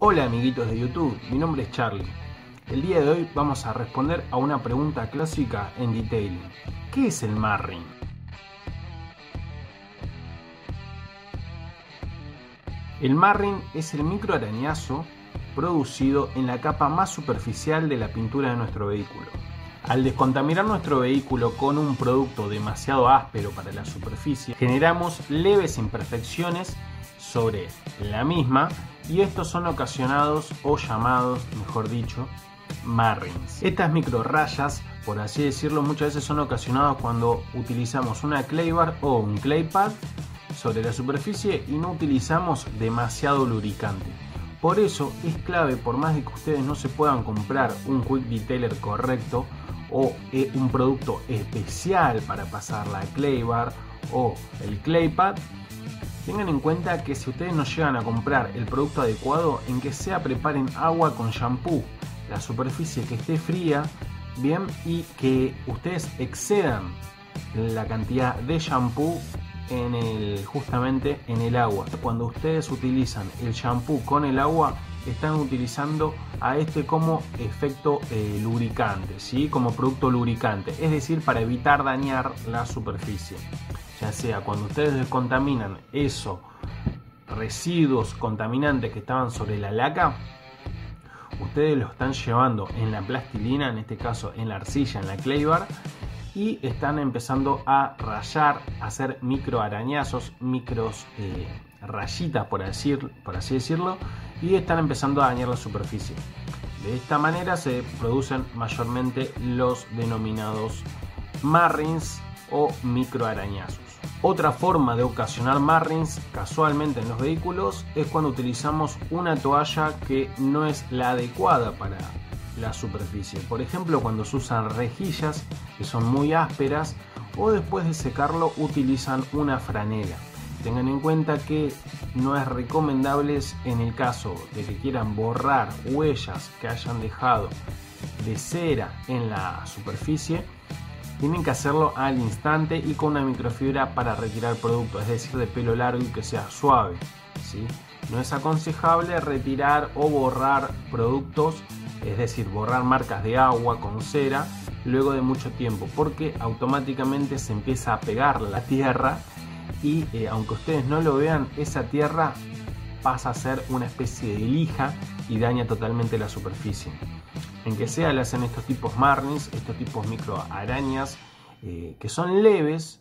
Hola amiguitos de YouTube, mi nombre es Charlie. El día de hoy vamos a responder a una pregunta clásica en detailing. ¿Qué es el marring? El marring es el microarañazo producido en la capa más superficial de la pintura de nuestro vehículo. Al descontaminar nuestro vehículo con un producto demasiado áspero para la superficie, generamos leves imperfecciones sobre la misma y estos son ocasionados o llamados, mejor dicho, marrings. Estas micro rayas, por así decirlo, muchas veces son ocasionadas cuando utilizamos una clay bar o un clay pad sobre la superficie y no utilizamos demasiado lubricante. Por eso es clave, por más de que ustedes no se puedan comprar un quick detailer correcto o un producto especial para pasar la clay bar o el clay pad, tengan en cuenta que si ustedes no llegan a comprar el producto adecuado, en que sea preparen agua con shampoo, la superficie que esté fría, bien, y que ustedes excedan la cantidad de shampoo justamente en el agua. Cuando ustedes utilizan el shampoo con el agua, están utilizando a este como efecto lubricante, ¿sí? Como producto lubricante, es decir, para evitar dañar la superficie. Ya sea cuando ustedes descontaminan esos residuos contaminantes que estaban sobre la laca, ustedes lo están llevando en la plastilina, en este caso en la arcilla, en la clay bar, y están empezando a rayar, a hacer micro arañazos, micros rayitas por así decirlo, y están empezando a dañar la superficie. De esta manera se producen mayormente los denominados marrings o micro arañazos. Otra forma de ocasionar marrings casualmente en los vehículos es cuando utilizamos una toalla que no es la adecuada para la superficie. Por ejemplo, cuando se usan rejillas que son muy ásperas o después de secarlo utilizan una franela. Tengan en cuenta que no es recomendable en el caso de que quieran borrar huellas que hayan dejado de cera en la superficie. Tienen que hacerlo al instante y con una microfibra para retirar producto, es decir, de pelo largo y que sea suave, ¿sí? No es aconsejable retirar o borrar productos, es decir, borrar marcas de agua con cera luego de mucho tiempo, porque automáticamente se empieza a pegar la tierra y aunque ustedes no lo vean, esa tierra pasa a ser una especie de lija y daña totalmente la superficie. En que sea le hacen estos tipos marrings, estos tipos micro arañas que son leves,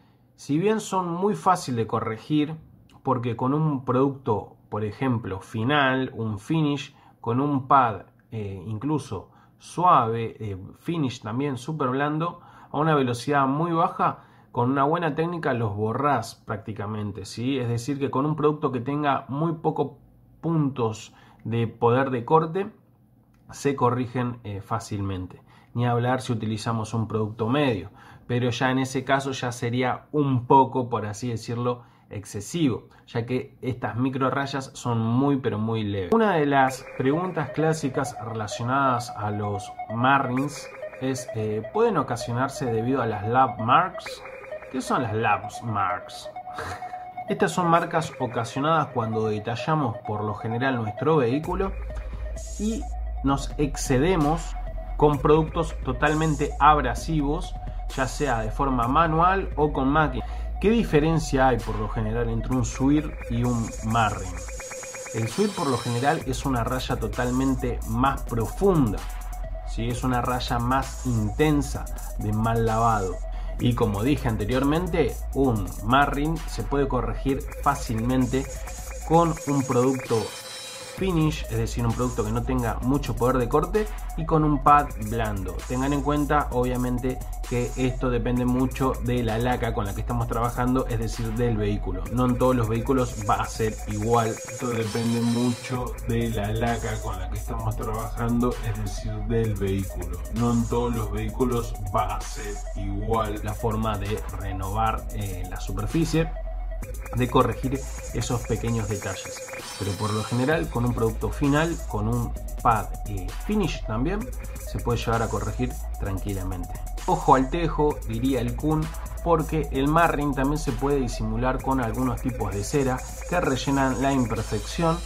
si bien son muy fáciles de corregir, porque con un producto, por ejemplo, final, un finish, con un pad incluso suave, finish también súper blando, a una velocidad muy baja, con una buena técnica los borrás prácticamente, ¿sí? Es decir, que con un producto que tenga muy pocos puntos de poder de corte, se corrigen fácilmente. Ni hablar si utilizamos un producto medio, pero ya en ese caso ya sería un poco, por así decirlo, excesivo, ya que estas micro rayas son muy pero muy leves. Una de las preguntas clásicas relacionadas a los marrings es ¿pueden ocasionarse debido a las lab marks? ¿Qué son las lab marks? Estas son marcas ocasionadas cuando detallamos por lo general nuestro vehículo y nos excedemos con productos totalmente abrasivos, ya sea de forma manual o con máquina. ¿Qué diferencia hay por lo general entre un swirl y un marring? El swirl por lo general es una raya totalmente más profunda, ¿sí? Es una raya más intensa de mal lavado. Y como dije anteriormente, un marring se puede corregir fácilmente con un producto finish, es decir, un producto que no tenga mucho poder de corte, y con un pad blando. Tengan en cuenta obviamente que esto depende mucho de la laca con la que estamos trabajando, es decir, del vehículo. No en todos los vehículos va a ser igual. Esto depende mucho de la laca con la que estamos trabajando, es decir, del vehículo. No en todos los vehículos va a ser igual la forma de renovar la superficie, de corregir esos pequeños detalles, pero por lo general con un producto final, con un pad finish también se puede llegar a corregir tranquilamente. Ojo al tejo, diría el Kun, porque el marring también se puede disimular con algunos tipos de cera que rellenan la imperfección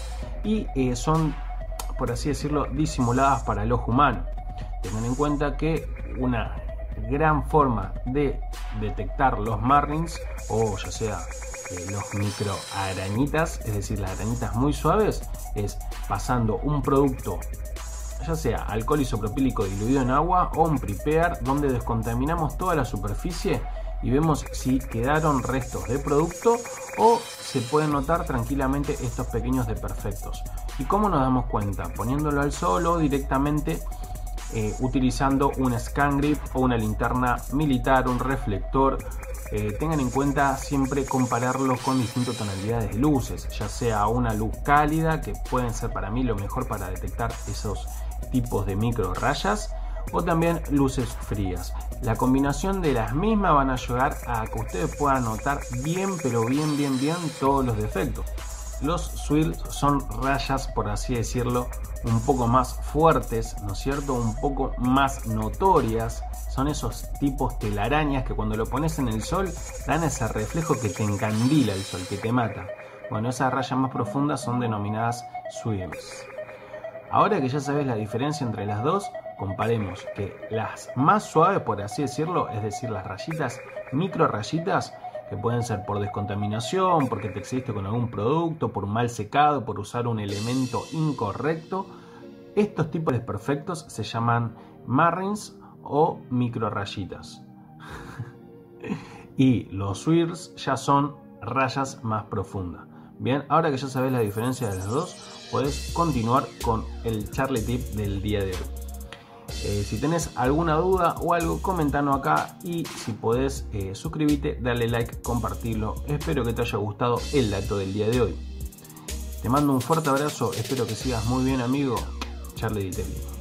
y son, por así decirlo, disimuladas para el ojo humano. Tengan en cuenta que una gran forma de detectar los marlins, o ya sea los micro arañitas, es decir, las arañitas muy suaves, es pasando un producto, ya sea alcohol isopropílico diluido en agua o un prepare, donde descontaminamos toda la superficie y vemos si quedaron restos de producto o se pueden notar tranquilamente estos pequeños desperfectos. ¿Y cómo nos damos cuenta? Poniéndolo al sol o directamente utilizando un scan grip o una linterna militar, un reflector. Tengan en cuenta siempre compararlo con distintas tonalidades de luces, ya sea una luz cálida, que pueden ser para mí lo mejor para detectar esos tipos de micro rayas, o también luces frías. La combinación de las mismas van a ayudar a que ustedes puedan notar bien, pero bien todos los defectos. Los swirls son rayas, por así decirlo, un poco más fuertes, ¿no es cierto? Un poco más notorias. Son esos tipos telarañas que cuando lo pones en el sol dan ese reflejo que te encandila el sol, que te mata. Bueno, esas rayas más profundas son denominadas swirls. Ahora que ya sabes la diferencia entre las dos, comparemos que las más suaves, por así decirlo, es decir, las rayitas, micro rayitas, que pueden ser por descontaminación, porque te excediste con algún producto, por mal secado, por usar un elemento incorrecto. Estos tipos de desperfectos se llaman marlins o micro rayitas. Y los swirls ya son rayas más profundas. Bien, ahora que ya sabes la diferencia de las dos, puedes continuar con el Charlie Tip del día de hoy. Si tenés alguna duda o algo, comentano acá, y si podés suscribirte, darle like, compartirlo. Espero que te haya gustado el dato del día de hoy. Te mando un fuerte abrazo, espero que sigas muy bien, amigo. Charlie Di Telly.